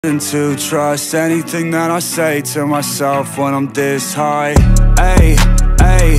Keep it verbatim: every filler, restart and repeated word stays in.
To trust anything that I say to myself when I'm this high. Ay, ay,